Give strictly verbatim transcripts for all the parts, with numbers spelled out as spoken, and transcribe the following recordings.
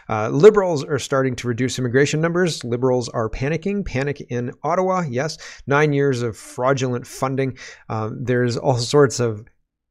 Uh, liberals are starting to reduce immigration numbers. Liberals are panicking. Panic in Ottawa, yes. Nine years of fraudulent funding. Um, there's all sorts of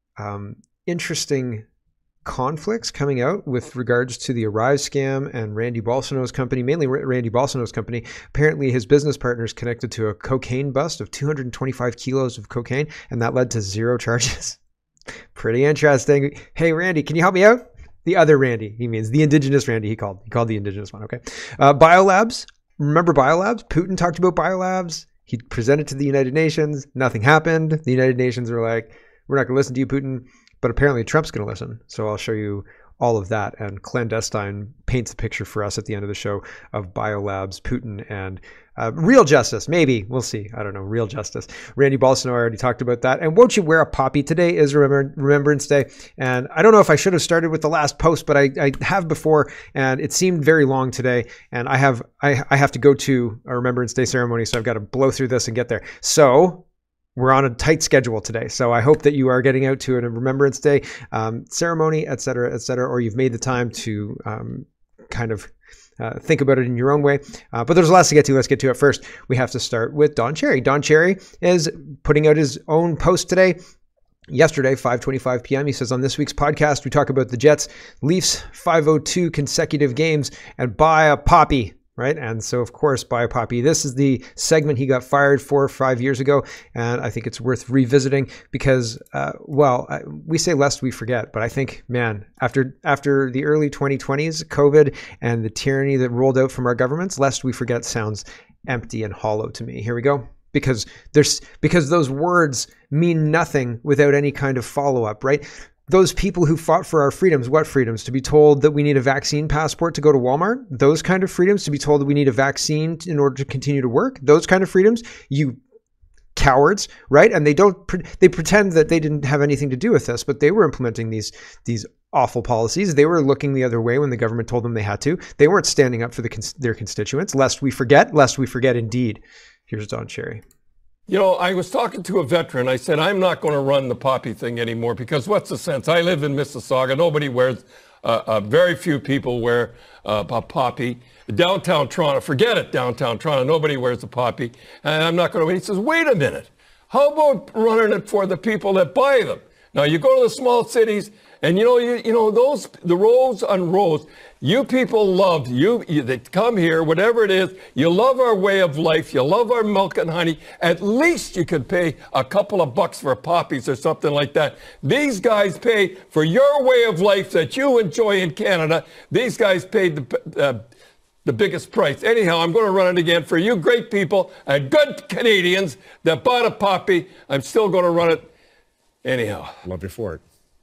um, interesting conflicts coming out with regards to the Arrive scam and Randy Balsano's company, mainly Randy Balsano's company. Apparently his business partners connected to a cocaine bust of two hundred twenty-five kilos of cocaine, and that led to zero charges. Pretty interesting. Hey, Randy, can you help me out? The other Randy, he means the indigenous Randy he called. He called the indigenous one, okay. Uh, BIOLABS, remember BIOLABS? Putin talked about BIOLABS. He presented to the United Nations. Nothing happened. The United Nations were like, we're not going to listen to you, Putin. But apparently Trump's going to listen. So I'll show you all of that. And Clandestine paints a picture for us at the end of the show of BIOLABS, Putin, and uh, real justice. Maybe. We'll see. I don't know. Real justice. Randy Balsano, I already talked about that. And won't you wear a poppy? Today is Remember, Remembrance Day. And I don't know if I should have started with the last post, but I, I have before, and it seemed very long today. And I have, I, I have to go to a Remembrance Day ceremony, so I've got to blow through this and get there. So we're on a tight schedule today, so I hope that you are getting out to a Remembrance Day um, ceremony, et cetera, et cetera, or you've made the time to um, kind of uh, think about it in your own way. Uh, but there's lots to get to. Let's get to it. First, we have to start with Don Cherry. Don Cherry is putting out his own post today. Yesterday, five twenty-five p m, he says, on this week's podcast, we talk about the Jets, Leafs, five oh two consecutive games, and buy a poppy. Right. And so, of course, buy a poppy. This is the segment he got fired for five years ago. And I think it's worth revisiting because, uh, well, I, we say lest we forget. But I think, man, after after the early twenty twenties, COVID and the tyranny that rolled out from our governments, lest we forget sounds empty and hollow to me. Here we go. Because there's because those words mean nothing without any kind of follow up. Right. Those people who fought for our freedoms, what freedoms? To be told that we need a vaccine passport to go to Walmart? Those kind of freedoms? To be told that we need a vaccine in order to continue to work? Those kind of freedoms? You cowards, right? And they don't, they pretend that they didn't have anything to do with this, but they were implementing these, these awful policies. They were looking the other way when the government told them they had to. They weren't standing up for the, their constituents, lest we forget, lest we forget indeed. Here's Don Cherry. You know, I was talking to a veteran. I said, I'm not going to run the poppy thing anymore because what's the sense? I live in Mississauga. Nobody wears, uh, uh, very few people wear uh, a poppy. Downtown Toronto, forget it, downtown Toronto. Nobody wears a poppy. And I'm not going to. He says, wait a minute. How about running it for the people that buy them? Now, you go to the small cities, and you know, you, you know, those, the rows on rows, you people love, you, you, they come here, whatever it is, you love our way of life, you love our milk and honey. At least you could pay a couple of bucks for poppies or something like that. These guys pay for your way of life that you enjoy in Canada. These guys paid the, uh, the biggest price. Anyhow, I'm going to run it again for you great people and good Canadians that bought a poppy. I'm still going to run it anyhow. Love you for it.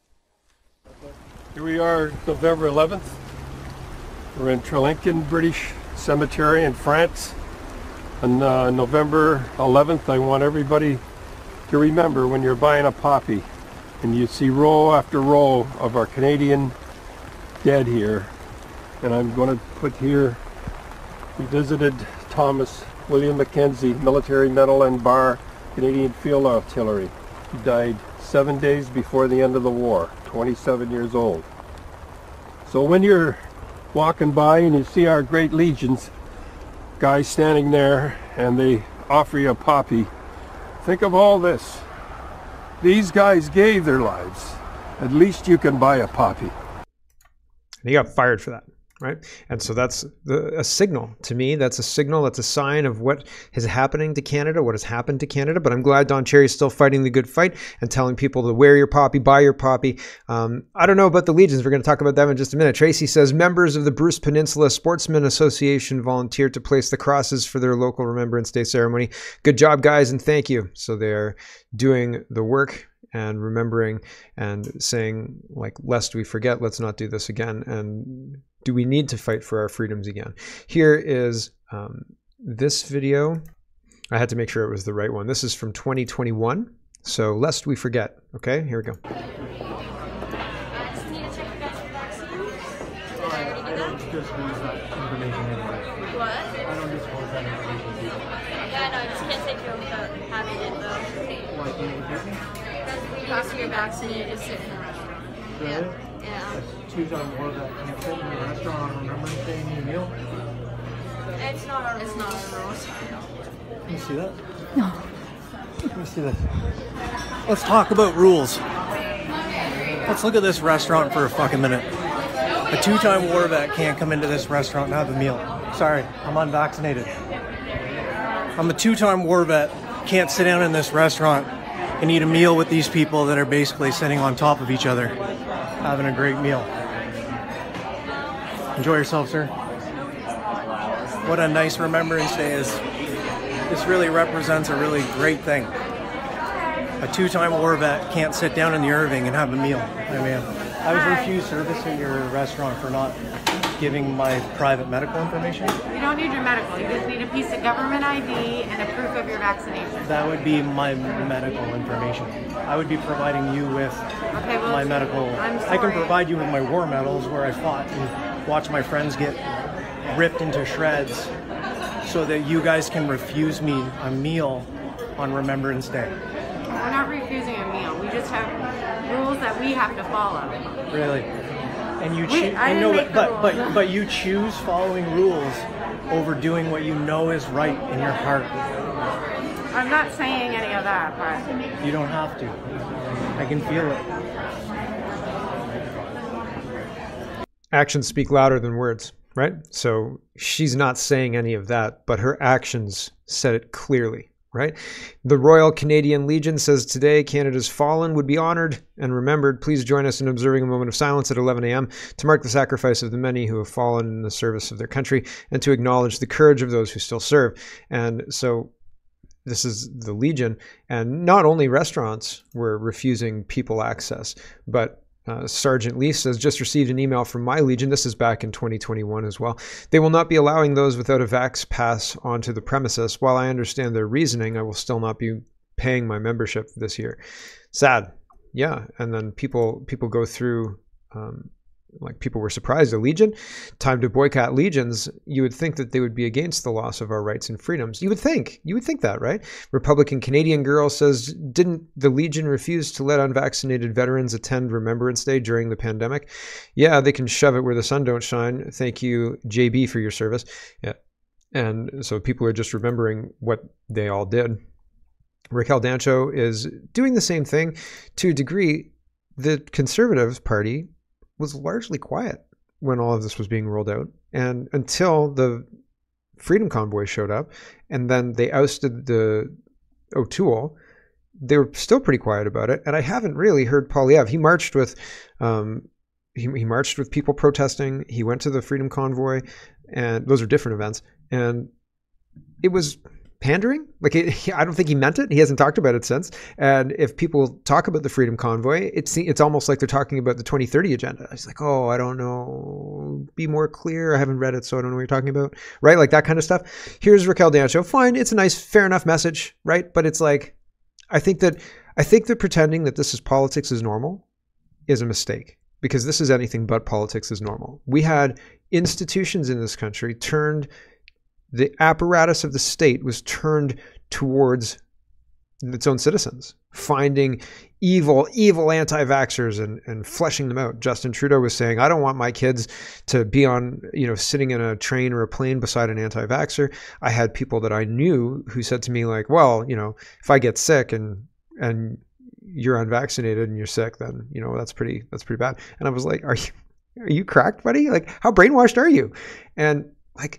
Here we are, November eleventh. We're in Trelinkin British Cemetery in France. On uh, November eleventh, I want everybody to remember when you're buying a poppy and you see row after row of our Canadian dead here. And I'm going to put here, we visited Thomas William Mackenzie, Military Medal and Bar, Canadian Field Artillery. He died seven days before the end of the war, twenty-seven years old. So when you're walking by and you see our great legions, guys standing there, and they offer you a poppy, think of all this. These guys gave their lives. At least you can buy a poppy. And he got fired for that. Right. And so that's the, a signal to me. That's a signal. That's a sign of what is happening to Canada, what has happened to Canada. But I'm glad Don Cherry is still fighting the good fight and telling people to wear your poppy, buy your poppy. Um, I don't know about the Legions. We're going to talk about them in just a minute. Tracy says members of the Bruce Peninsula Sportsmen Association volunteered to place the crosses for their local Remembrance Day ceremony. Good job, guys, and thank you. So they're doing the work and remembering and saying, like, lest we forget, let's not do this again. And do we need to fight for our freedoms again? Here is um, this video. I had to make sure it was the right one. This is from twenty twenty-one. So lest we forget. Okay, here we go. After you're vaccinated, is sitting around. Really? Yeah. Yeah. A two-time war vet can't sit in a restaurant on Remembrance Day and eat a meal? It's not our It's not our rules. Let me see that. No. Let me see this. Let's talk about rules. Let's look at this restaurant for a fucking minute. A two-time war vet can't come into this restaurant and have a meal. Sorry, I'm unvaccinated. I'm a two-time war vet, can't sit down in this restaurant and eat a meal with these people that are basically sitting on top of each other, having a great meal. Enjoy yourself, sir. What a nice Remembrance Day is. This really represents a really great thing. A two-time war vet can't sit down in the Irving and have a meal. I mean, I was refused service at your restaurant for not giving my private medical information. You don't need your medical. You just need a piece of government I D and a proof of your vaccination. That would be my medical information. I would be providing you with okay, well, my medical. I'm sorry. I can provide you with my war medals where I fought and watched my friends get ripped into shreds so that you guys can refuse me a meal on Remembrance Day. We're not refusing a meal. We just have rules that we have to follow. Really? And you choose, I I didn't know, make but the but, rules. but but you choose following rules over doing what you know is right in your heart. I'm not saying any of that, but You don't have to. I can feel it. Actions speak louder than words, right? So she's not saying any of that, but her actions said it clearly, right? The Royal Canadian Legion says today Canada's fallen would be honored and remembered. Please join us in observing a moment of silence at eleven a m to mark the sacrifice of the many who have fallen in the service of their country and to acknowledge the courage of those who still serve. And so this is the Legion, and not only restaurants were refusing people access, but Uh, Sergeant Lee says, just received an email from my Legion. This is back in twenty twenty-one as well. They will not be allowing those without a vax pass onto the premises. While I understand their reasoning, I will still not be paying my membership this year. Sad. Yeah. And then people, people go through, um, like people were surprised. A Legion, time to boycott Legions. You would think that they would be against the loss of our rights and freedoms. You would think, you would think that, right? Republican Canadian girl says, didn't the Legion refuse to let unvaccinated veterans attend Remembrance Day during the pandemic? Yeah, they can shove it where the sun don't shine. Thank you, J B, for your service. Yeah. And so people are just remembering what they all did. Raquel Dancho is doing the same thing to a degree. The Conservative Party was largely quiet when all of this was being rolled out, and until the Freedom Convoy showed up and then they ousted the O'Toole, they were still pretty quiet about it. And I haven't really heard Poilievre. He marched with um, he, he marched with people protesting. He went to the Freedom Convoy, and those are different events, and it was pandering. Like, it, I don't think he meant it. He hasn't talked about it since. And if people talk about the Freedom Convoy, it's it's almost like they're talking about the twenty thirty agenda. It's like, oh, I don't know. Be more clear. I haven't read it, so I don't know what you're talking about. Right? Like that kind of stuff. Here's Raquel Dancho. Fine. It's a nice, fair enough message. Right? But it's like, I think that I think that pretending that this is politics is normal is a mistake, because this is anything but politics is normal. We had institutions in this country turned The apparatus of the state was turned towards its own citizens, finding evil, evil anti-vaxxers and, and fleshing them out. Justin Trudeau was saying, I don't want my kids to be on, you know, sitting in a train or a plane beside an anti-vaxxer. I had people that I knew who said to me like, well, you know, if I get sick and, and you're unvaccinated and you're sick, then, you know, that's pretty, that's pretty bad. And I was like, are you, are you cracked, buddy? Like, how brainwashed are you? And like,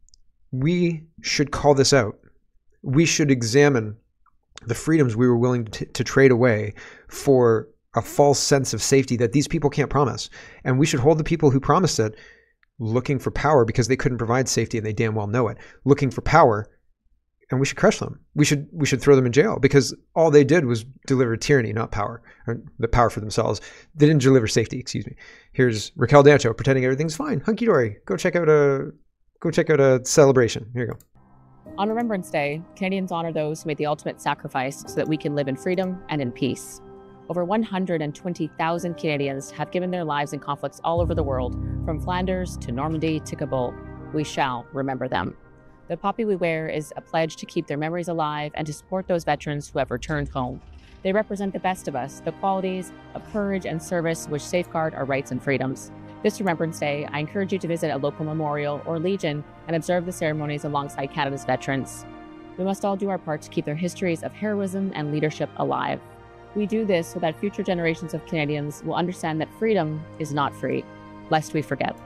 we should call this out. We should examine the freedoms we were willing to, to trade away for a false sense of safety that these people can't promise. And we should hold the people who promised it looking for power because they couldn't provide safety and they damn well know it, looking for power, and we should crush them. We should we should throw them in jail because all they did was deliver tyranny, not power, or the power for themselves. They didn't deliver safety, excuse me. Here's Raquel Dancho pretending everything's fine. Hunky-dory. Go check out a Go check out a celebration. Here you go. On Remembrance Day, Canadians honor those who made the ultimate sacrifice so that we can live in freedom and in peace. Over one hundred twenty thousand Canadians have given their lives in conflicts all over the world, from Flanders to Normandy to Kabul. We shall remember them. The poppy we wear is a pledge to keep their memories alive and to support those veterans who have returned home. They represent the best of us, the qualities of courage and service which safeguard our rights and freedoms. This Remembrance Day, I encourage you to visit a local memorial or legion and observe the ceremonies alongside Canada's veterans. We must all do our part to keep their histories of heroism and leadership alive. We do this so that future generations of Canadians will understand that freedom is not free, lest we forget.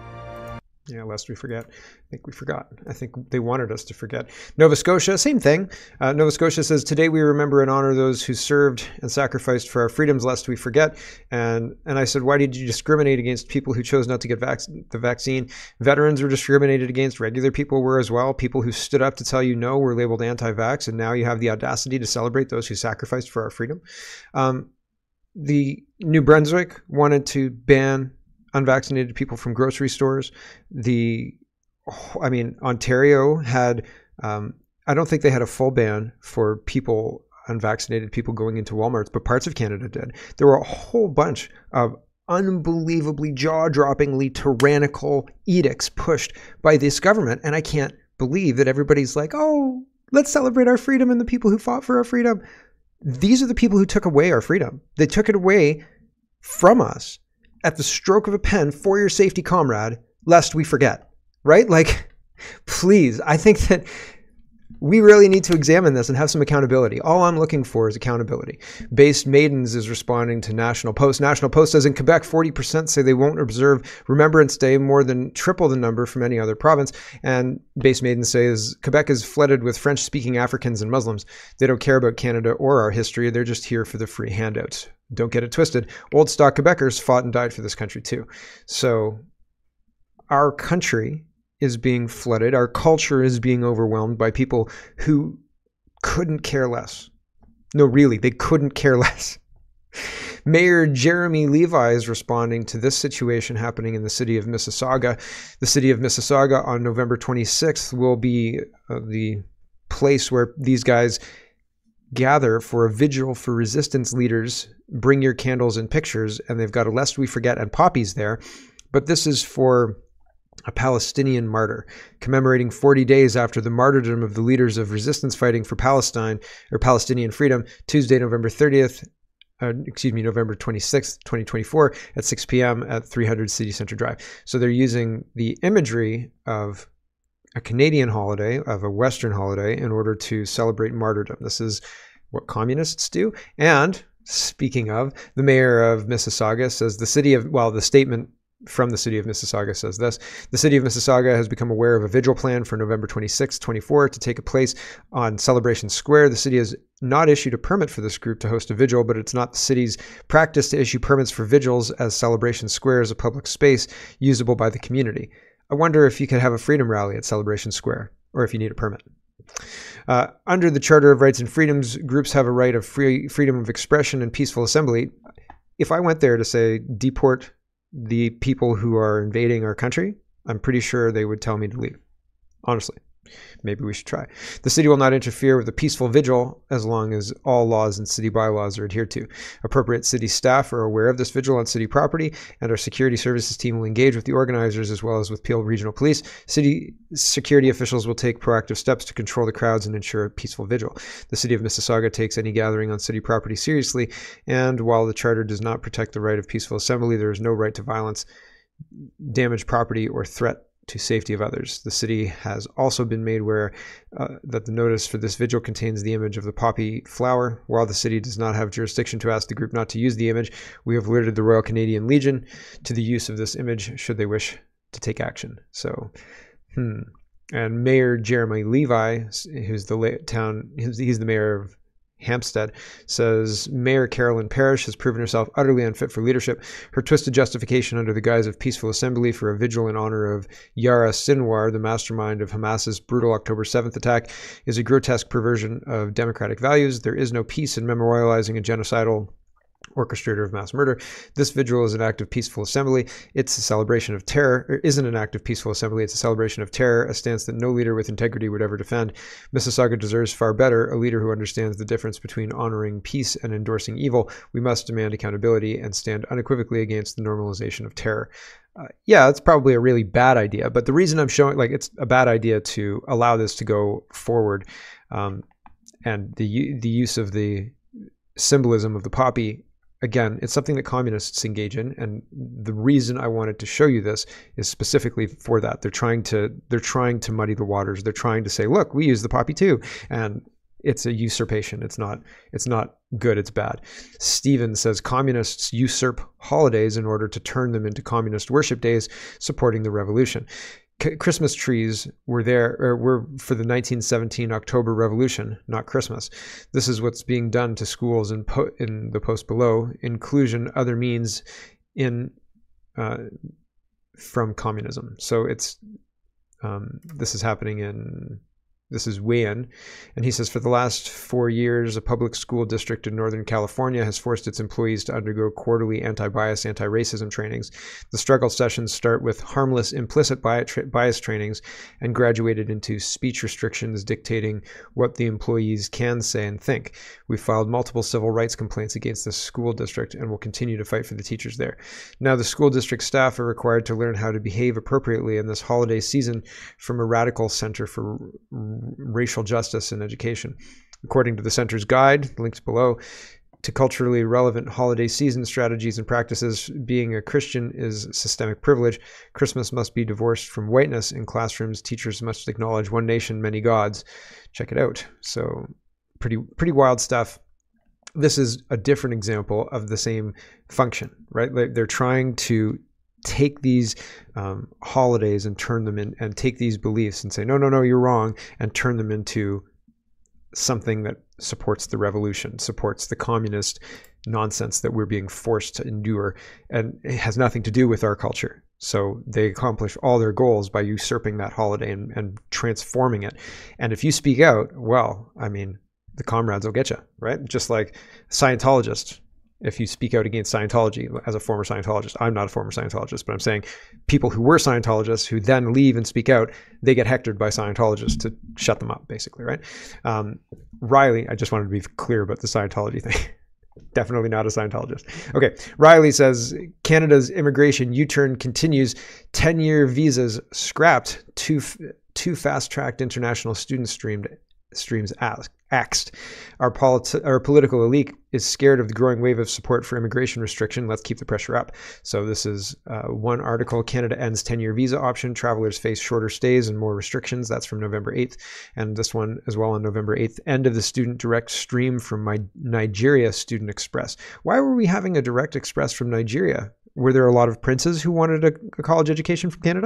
Yeah, lest we forget. I think we forgot. I think they wanted us to forget. Nova Scotia, same thing. Uh, Nova Scotia says, today we remember and honor those who served and sacrificed for our freedoms, lest we forget. And and I said, why did you discriminate against people who chose not to get vac- the vaccine? Veterans were discriminated against. Regular people were as well. People who stood up to tell you no were labeled anti-vax. And now you have the audacity to celebrate those who sacrificed for our freedom. Um, the New Brunswick wanted to ban unvaccinated people from grocery stores. The, I mean, Ontario had, um, I don't think they had a full ban for people, unvaccinated people going into Walmarts, but parts of Canada did. There were a whole bunch of unbelievably jaw-droppingly tyrannical edicts pushed by this government. And I can't believe that everybody's like, oh, let's celebrate our freedom and the people who fought for our freedom. These are the people who took away our freedom. They took it away from us at the stroke of a pen for your safety, comrade, lest we forget, right? Like, please, I think that we really need to examine this and have some accountability. All I'm looking for is accountability. Based Maidens is responding to National Post. National Post says in Quebec, forty percent say they won't observe Remembrance Day, more than triple the number from any other province. And Based Maidens says Quebec is flooded with French-speaking Africans and Muslims. They don't care about Canada or our history. They're just here for the free handouts. Don't get it twisted. Old stock Quebecers fought and died for this country too. So our country is being flooded. Our culture is being overwhelmed by people who couldn't care less. No, really, they couldn't care less. Mayor Jeremy Levi is responding to this situation happening in the city of Mississauga. The city of Mississauga on November twenty-sixth will be uh, the place where these guys gather for a vigil for resistance leaders. Bring your candles and pictures, and they've got a Lest We Forget and poppies there. But this is for a Palestinian martyr, commemorating forty days after the martyrdom of the leaders of resistance fighting for Palestine, or Palestinian freedom, Tuesday, November thirtieth, uh, excuse me, November twenty-sixth, twenty twenty-four at six p.m. at three hundred City Center Drive. So they're using the imagery of a Canadian holiday, of a Western holiday, in order to celebrate martyrdom. This is what communists do. And speaking of, the mayor of Mississauga says the city of, well, the statement from the city of Mississauga says this: the city of Mississauga has become aware of a vigil plan for November twenty-sixth, twenty-four to take place on Celebration Square. The city has not issued a permit for this group to host a vigil, but it's not the city's practice to issue permits for vigils, as Celebration Square is a public space usable by the community. I wonder if you could have a freedom rally at Celebration Square, or if you need a permit. Uh, under the Charter of Rights and Freedoms, groups have a right of free freedom of expression and peaceful assembly. If I went there to say, deport the people who are invading our country, I'm pretty sure they would tell me to leave. Honestly, maybe we should try. The city will not interfere with a peaceful vigil as long as all laws and city bylaws are adhered to. Appropriate city staff are aware of this vigil on city property, and our security services team will engage with the organizers as well as with Peel Regional Police. City security officials will take proactive steps to control the crowds and ensure a peaceful vigil. The city of Mississauga takes any gathering on city property seriously, and while the charter does not protect the right of peaceful assembly, there is no right to violence, damage property, or threat to safety of others. The city has also been made aware uh, that the notice for this vigil contains the image of the poppy flower. While the city does not have jurisdiction to ask the group not to use the image, we have alerted the Royal Canadian Legion to the use of this image should they wish to take action. So, hmm. And Mayor Jeremy Levi, who's the town, he's the mayor of Hampstead, says Mayor Carolyn Parrish has proven herself utterly unfit for leadership. Her twisted justification under the guise of peaceful assembly for a vigil in honor of Yara Sinwar, the mastermind of Hamas's brutal October seventh attack, is a grotesque perversion of democratic values. There is no peace in memorializing a genocidal orchestrator of mass murder. This vigil is an act of peaceful assembly. It's a celebration of terror. It isn't an act of peaceful assembly. It's a celebration of terror, a stance that no leader with integrity would ever defend. Mississauga deserves far better, a leader who understands the difference between honoring peace and endorsing evil. We must demand accountability and stand unequivocally against the normalization of terror. Uh, yeah, it's probably a really bad idea, but the reason I'm showing, like, it's a bad idea to allow this to go forward, um, and the the use of the symbolism of the poppy, again, it's something that communists engage in, and the reason I wanted to show you this is specifically for that. They're trying to they're trying to muddy the waters. They're trying to say, look, we use the poppy too, and it's a usurpation. It's not it's not good. It's bad. Steven says communists usurp holidays in order to turn them into communist worship days, supporting the revolution. C- Christmas trees were there or were for the nineteen seventeen October Revolution, not Christmas. This is what's being done to schools in, po- in the post below. Inclusion, other means in uh, from communism. So it's um, this is happening in. This is Wayne, and he says, for the last four years, a public school district in Northern California has forced its employees to undergo quarterly anti-bias, anti-racism trainings. The struggle sessions start with harmless implicit bias trainings and graduated into speech restrictions dictating what the employees can say and think. We filed multiple civil rights complaints against the school district and will continue to fight for the teachers there. Now, the school district staff are required to learn how to behave appropriately in this holiday season from a radical center for racial justice in education. According to the center's guide, linked below, to culturally relevant holiday season strategies and practices, being a Christian is systemic privilege. Christmas must be divorced from whiteness. In classrooms, teachers must acknowledge one nation, many gods. Check it out. So pretty, pretty wild stuff. This is a different example of the same function, right? They're trying to take these um, holidays and turn them in, and take these beliefs and say, no, no, no, you're wrong, and turn them into something that supports the revolution, supports the communist nonsense that we're being forced to endure, and it has nothing to do with our culture. So they accomplish all their goals by usurping that holiday and, and transforming it. And if you speak out, well, I mean, the comrades will get you, right? Just like Scientologists. If you speak out against Scientology as a former Scientologist, I'm not a former Scientologist, but I'm saying people who were Scientologists who then leave and speak out, they get hectored by Scientologists to shut them up, basically, right? Um, Riley, I just wanted to be clear about the Scientology thing. Definitely not a Scientologist. Okay, Riley says, Canada's immigration U-turn continues. ten-year visas scrapped. Two, two fast-tracked international student streamed, streams asked. Axed. Our, politi- our political elite is scared of the growing wave of support for immigration restriction. Let's keep the pressure up. So this is uh, one article. Canada ends ten-year visa option. Travelers face shorter stays and more restrictions. That's from November eighth. And this one as well on November eighth. End of the student direct stream from my Nigeria Student Express. Why were we having a direct express from Nigeria? Were there a lot of princes who wanted a, a college education from Canada?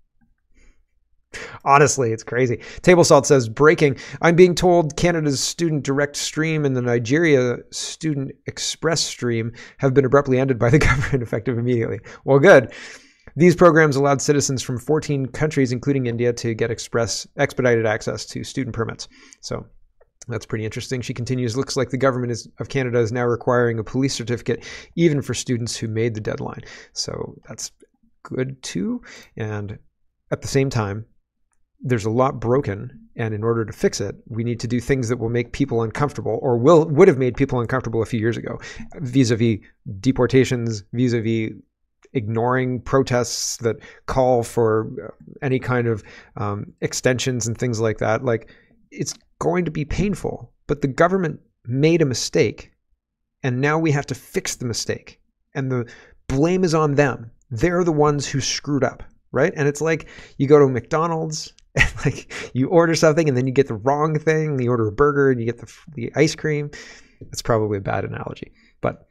Honestly, it's crazy. Table Salt says, breaking. I'm being told Canada's student direct stream and the Nigeria student express stream have been abruptly ended by the government effective immediately. Well, good. These programs allowed citizens from fourteen countries, including India, to get express expedited access to student permits. So that's pretty interesting. She continues, looks like the government is, of Canada is now requiring a police certificate even for students who made the deadline. So that's good too. And at the same time, there's a lot broken, and in order to fix it, we need to do things that will make people uncomfortable, or will would have made people uncomfortable a few years ago, vis-a-vis deportations, vis-a-vis ignoring protests that call for any kind of um, extensions and things like that. Like, it's going to be painful, but the government made a mistake, and now we have to fix the mistake, and the blame is on them. They're the ones who screwed up, right? And it's like you go to McDonald's, and like you order something and then you get the wrong thing. You order a burger and you get the the ice cream. That's probably a bad analogy, but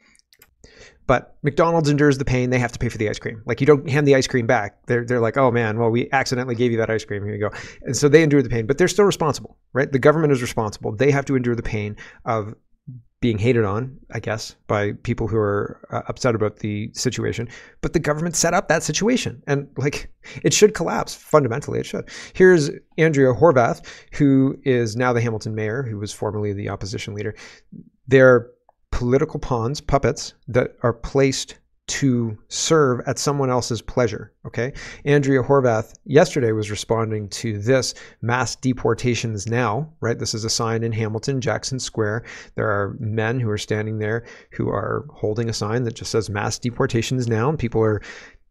but McDonald's endures the pain. They have to pay for the ice cream. Like, you don't hand the ice cream back. They're they're like, oh man, well, we accidentally gave you that ice cream. Here you go. And so they endure the pain, but they're still responsible, right? The government is responsible. They have to endure the pain of being hated on, I guess, by people who are uh, upset about the situation. But the government set up that situation, and like, it should collapse. Fundamentally, it should. Here's Andrea Horvath, who is now the Hamilton mayor, who was formerly the opposition leader. They're political pawns, puppets, that are placed to serve at someone else's pleasure, okay? Andrea Horvath yesterday was responding to this, mass deportations now, right? This is a sign in Hamilton, Jackson Square. There are men who are standing there who are holding a sign that just says mass deportations now, and people are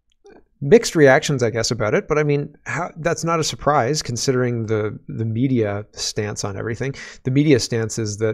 mixed reactions, I guess, about it. But I mean, how, that's not a surprise considering the, the media stance on everything. The media stance is that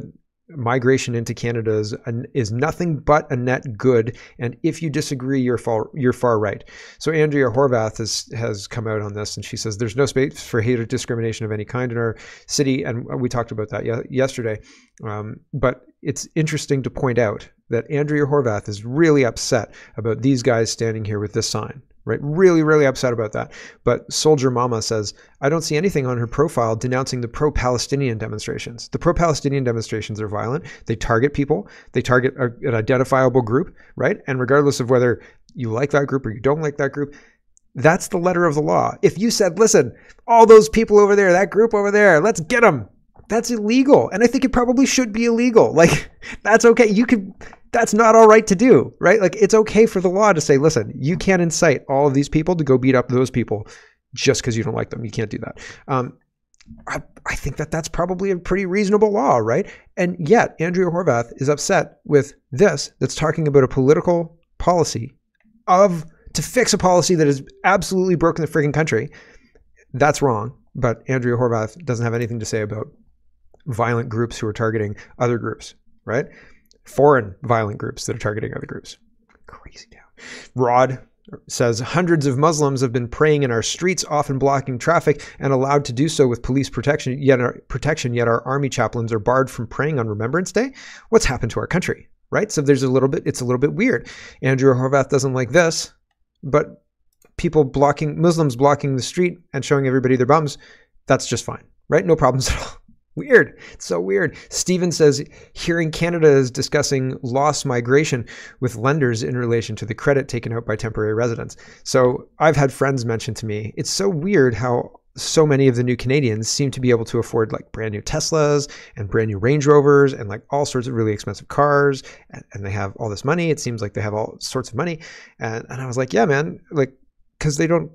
migration into Canada is, is nothing but a net good. And if you disagree, you're far, you're far right. So Andrea Horvath has, has come out on this, and she says there's no space for hate or discrimination of any kind in our city. And we talked about that yesterday. Um, but it's interesting to point out that Andrea Horvath is really upset about these guys standing here with this sign. Right? Really, really upset about that. But Soldier Mama says, I don't see anything on her profile denouncing the pro-Palestinian demonstrations. The pro-Palestinian demonstrations are violent. They target people. They target a, an identifiable group, right? And regardless of whether you like that group or you don't like that group, that's the letter of the law. If you said, listen, all those people over there, that group over there, let's get them. That's illegal. And I think it probably should be illegal. Like, that's okay. You could... That's not all right to do, right? Like, it's okay for the law to say, listen, you can't incite all of these people to go beat up those people just because you don't like them. You can't do that. Um, I, I think that that's probably a pretty reasonable law, right? And yet, Andrea Horvath is upset with this that's talking about a political policy of to fix a policy that has absolutely broken the freaking country. That's wrong. But Andrea Horvath doesn't have anything to say about violent groups who are targeting other groups, right? Foreign violent groups that are targeting other groups. Crazy town. Rod says hundreds of Muslims have been praying in our streets, often blocking traffic and allowed to do so with police protection. Yet our protection, yet our army chaplains are barred from praying on Remembrance Day. What's happened to our country, right? So there's a little bit, it's a little bit weird. Andrea Horvath doesn't like this, but people blocking, Muslims blocking the street and showing everybody their bums, that's just fine, right? No problems at all. Weird. It's so weird. Steven says, hearing Canada is discussing lost migration with lenders in relation to the credit taken out by temporary residents. So I've had friends mention to me, it's so weird how so many of the new Canadians seem to be able to afford like brand new Teslas and brand new Range Rovers and like all sorts of really expensive cars. And, and they have all this money. It seems like they have all sorts of money. And, and I was like, yeah, man, like, because they don't,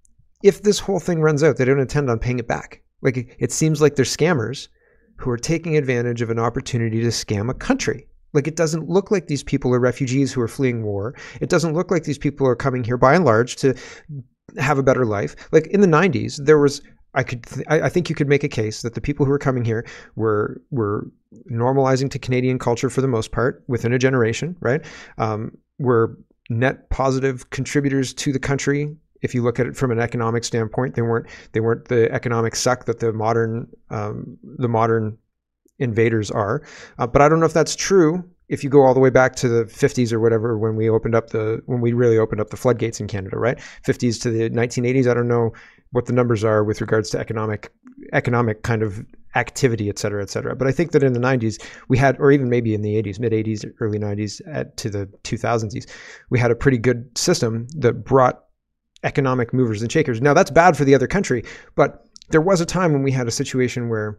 if this whole thing runs out, they don't intend on paying it back. Like, it seems like they're scammers who are taking advantage of an opportunity to scam a country. Like, it doesn't look like these people are refugees who are fleeing war. It doesn't look like these people are coming here by and large to have a better life. Like in the nineties, there was, I could, th- I think you could make a case that the people who were coming here were, were normalizing to Canadian culture for the most part within a generation, right? Um, were net positive contributors to the country. If you look at it from an economic standpoint, they weren't they weren't the economic suck that the modern um, the modern invaders are. Uh, but I don't know if that's true. If you go all the way back to the fifties or whatever, when we opened up the when we really opened up the floodgates in Canada, right? fifties to the nineteen eighties. I don't know what the numbers are with regards to economic economic kind of activity, et cetera, et cetera. But I think that in the nineties we had, or even maybe in the eighties, mid eighties, early nineties, at to the two thousands, we had a pretty good system that brought economic movers and shakers. Now that's bad for the other country, but there was a time when we had a situation where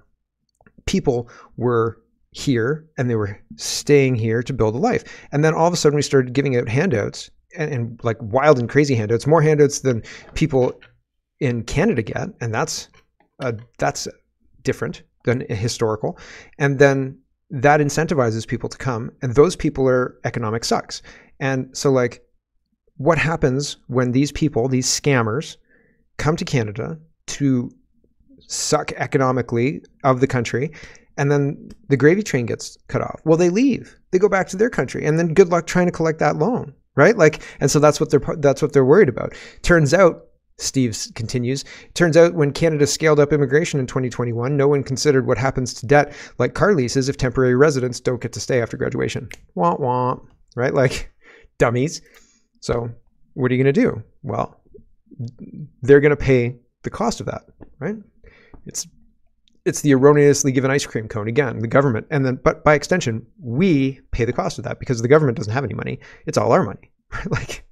people were here and they were staying here to build a life. And then all of a sudden we started giving out handouts and, and like wild and crazy handouts, more handouts than people in Canada get. And that's, uh, that's different than historical. And then that incentivizes people to come, and those people are economic sucks. And so like, what happens when these people, these scammers, come to Canada to suck economically of the country, and then the gravy train gets cut off? Well, they leave. They go back to their country, and then good luck trying to collect that loan, right? Like, and so that's what they're that's what they're worried about. Turns out, Steve continues, turns out when Canada scaled up immigration in twenty twenty-one, no one considered what happens to debt like car leases if temporary residents don't get to stay after graduation. Wah wah, right? Like, dummies. So what are you going to do? Well, they're going to pay the cost of that, right? It's it's the erroneously given ice cream cone again, the government, and then but by extension, we pay the cost of that because the government doesn't have any money. It's all our money. Like,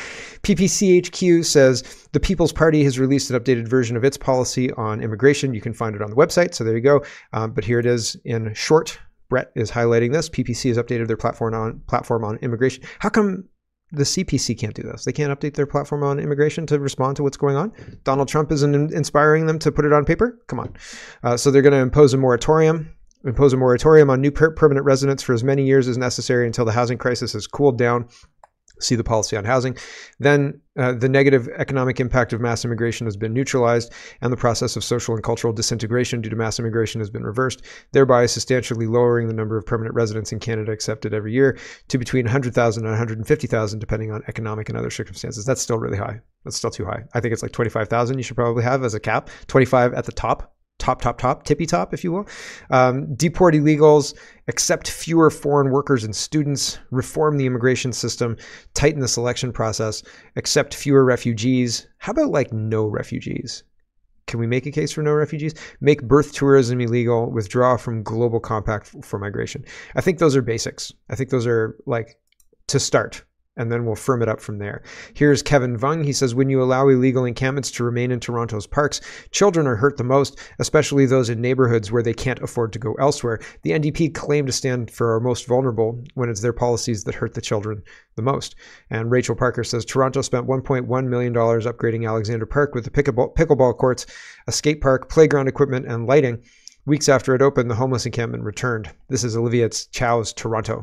P P C H Q says the People's Party has released an updated version of its policy on immigration. You can find it on the website. So there you go. Um, but here it is in short. Brett is highlighting this. P P C has updated their platform on platform on immigration. How come the C P C can't do this? They can't update their platform on immigration to respond to what's going on? Donald Trump isn't in- inspiring them to put it on paper? Come on. Uh, so they're going to impose a moratorium, impose a moratorium on new per- permanent residents for as many years as necessary until the housing crisis has cooled down. See the policy on housing. Then uh, the negative economic impact of mass immigration has been neutralized, and the process of social and cultural disintegration due to mass immigration has been reversed, thereby substantially lowering the number of permanent residents in Canada accepted every year to between one hundred thousand and one hundred fifty thousand, depending on economic and other circumstances. That's still really high. That's still too high. I think it's like twenty-five thousand you should probably have as a cap. twenty-five at the top. Top, top, top, tippy top, if you will. Um, deport illegals, accept fewer foreign workers and students, reform the immigration system, tighten the selection process, accept fewer refugees. How about like no refugees? Can we make a case for no refugees? Make birth tourism illegal, withdraw from global compact for migration. I think those are basics. I think those are like to start, and then we'll firm it up from there. Here's Kevin Vung. He says, when you allow illegal encampments to remain in Toronto's parks, children are hurt the most, especially those in neighborhoods where they can't afford to go elsewhere. The N D P claim to stand for our most vulnerable when it's their policies that hurt the children the most. And Rachel Parker says, Toronto spent one point one million dollars upgrading Alexander Park with the pickleball, pickleball courts, a skate park, playground equipment, and lighting. Weeks after it opened, the homeless encampment returned. This is Olivia Chow's Toronto.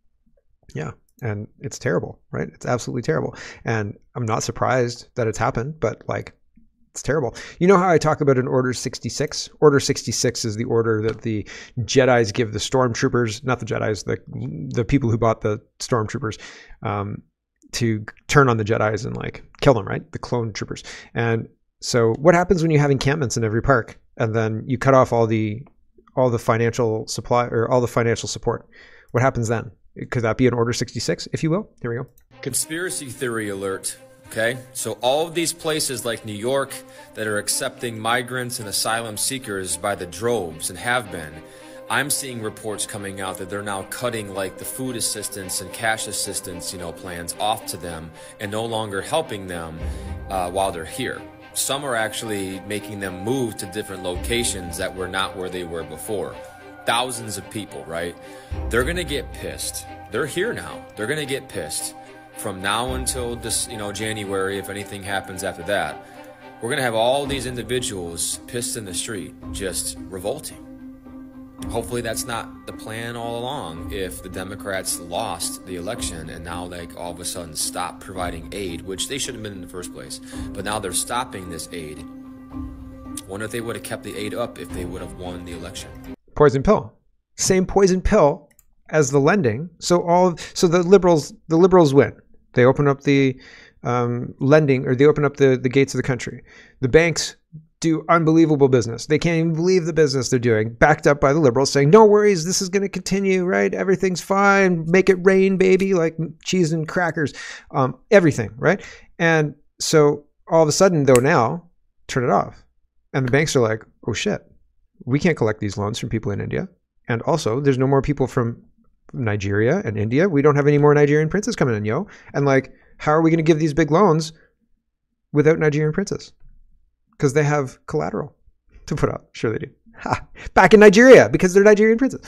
Yeah. And it's terrible, right? It's absolutely terrible. And I'm not surprised that it's happened, but like, it's terrible. You know how I talk about an Order sixty-six? Order sixty-six is the order that the Jedis give the stormtroopers, not the Jedis, the the people who bought the stormtroopers, um, to turn on the Jedis and like kill them, right? The clone troopers. And so what happens when you have encampments in every park and then you cut off all the all the financial supply or all the financial support? What happens then? Could that be an Order sixty-six, if you will? Here we go. Conspiracy theory alert. Okay, so all of these places like New York that are accepting migrants and asylum seekers by the droves and have been, I'm seeing reports coming out that they're now cutting like the food assistance and cash assistance, you know, plans off to them and no longer helping them uh, while they're here. Some are actually making them move to different locations that were not where they were before. Thousands of people, right? They're gonna get pissed. They're here now. They're gonna get pissed. From now until this, you know, January, if anything happens after that, we're gonna have all these individuals pissed in the street, just revolting. Hopefully that's not the plan all along. If the Democrats lost the election and now like all of a sudden stop providing aid, which they shouldn't have been in the first place, but now they're stopping this aid. Wonder if they would have kept the aid up if they would have won the election. Poison pill. Same poison pill as the lending. So all so the liberals the liberals win. They open up the um, lending, or they open up the, the gates of the country. The banks do unbelievable business. They can't even believe the business they're doing, backed up by the liberals saying, no worries, this is going to continue, right? Everything's fine. Make it rain, baby, like cheese and crackers, um, everything, right? And so all of a sudden, though, now, turn it off. And the banks are like, oh, shit. We can't collect these loans from people in India. And also, there's no more people from Nigeria and India. We don't have any more Nigerian princes coming in, yo. And like, how are we going to give these big loans without Nigerian princes? Because they have collateral to put up. Sure they do. Ha. Back in Nigeria, because they're Nigerian princes.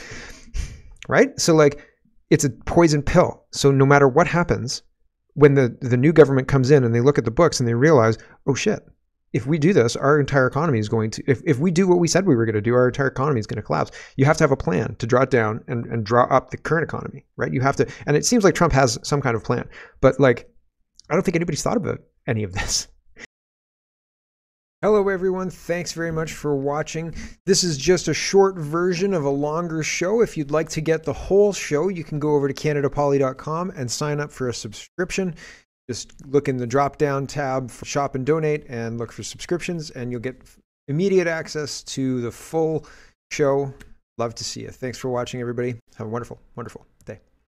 Right? So like, it's a poison pill. So no matter what happens, when the, the new government comes in and they look at the books and they realize, oh shit, if we do this, our entire economy is going to, if, if we do what we said we were going to do, our entire economy is going to collapse. You have to have a plan to draw it down and, and draw up the current economy, right? You have to, and it seems like Trump has some kind of plan, but like, I don't think anybody's thought about any of this. Hello everyone, thanks very much for watching. This is just a short version of a longer show. If you'd like to get the whole show, you can go over to canada poly dot com and sign up for a subscription. Just look in the drop-down tab for Shop and Donate and look for subscriptions, and you'll get immediate access to the full show. Love to see you. Thanks for watching, everybody. Have a wonderful, wonderful